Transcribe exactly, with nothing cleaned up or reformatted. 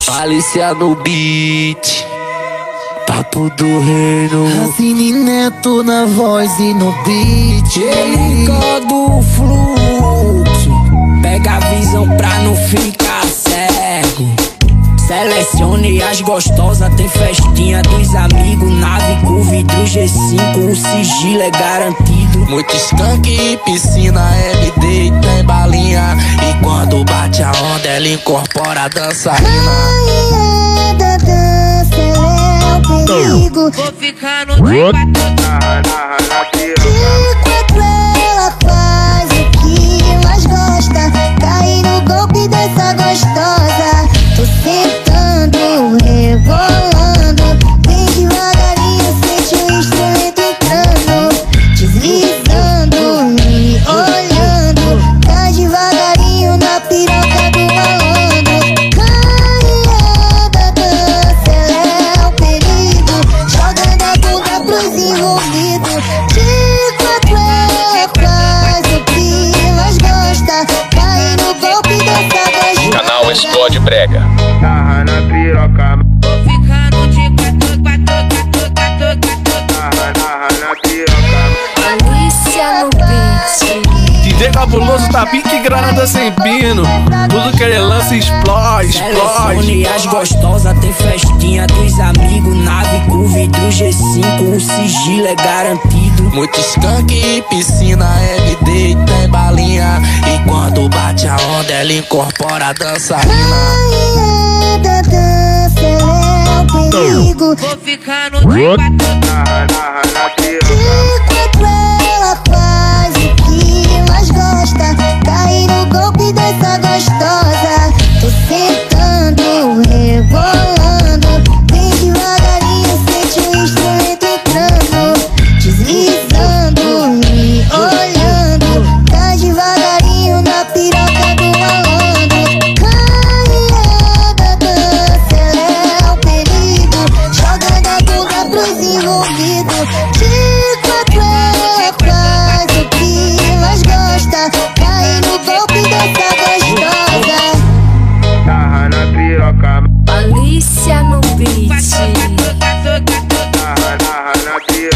Alicia no beat, papo do reino. Racine Neto na voz e no beat. Ele do fluxo, pega a visão pra não ficar cego. Selecione as gostosas, tem festinha dos amigos. Nave com vidro G cinco, o sigilo é garantido. Muito skunk e piscina, L D tem balinha. E quando bate a onda, ela incorpora a dançarina. Rainha da dança, ela é o perigo. Vou ficar no de quatro ela faz o que mais gosta. Cai no golpe dessa gostosa. Tô sentando, rebolando. Bem devagarinho, sente o instrumento entrando. Deslizando, me olhando. Tá devagarinho na piroca do malandro. Rainha da dança, ela é o perigo. Jogando a bunda pros envolvidos. De quatro ela faz o que mais gosta. Cai no golpe dessa gostosa. Canal Explode Brega. Tarra na piroca. Vou ficar no de quatro, quatro, quatro, quatro, tarra, tarra na piroca. Alicia no beat. D J Cabuloso tá pique granada sem pino. Tudo que ele lança explode, explode. Selecione as gostosas, tem festinha dos amigos. Nave com vidro G cinco, o sigilo é garantido. Muito skunk e piscina, L D tem balinha. E quando bate a onda, ela incorpora a dançarina. Rainha da dança, ela é o perigo. Vou ficar no de quatro, tarra, tarra na piroca. De quatro ela faz o que mais gosta. Cai no golpe dessa gostosa. Tô sentando, rebolando. Bem devagarinho, sente o instrumento entrando. Deslizando, me olhando. Tá devagarinho na piroca do malandro. Rainha da dança, ela é o perigo. Jogando a bunda pros envolvidos. De quatro ela faz o que mais gosta. Cai no golpe dessa gostosa. Tarra na piroca. Alicia no beat. Tarra, tarra na piroca.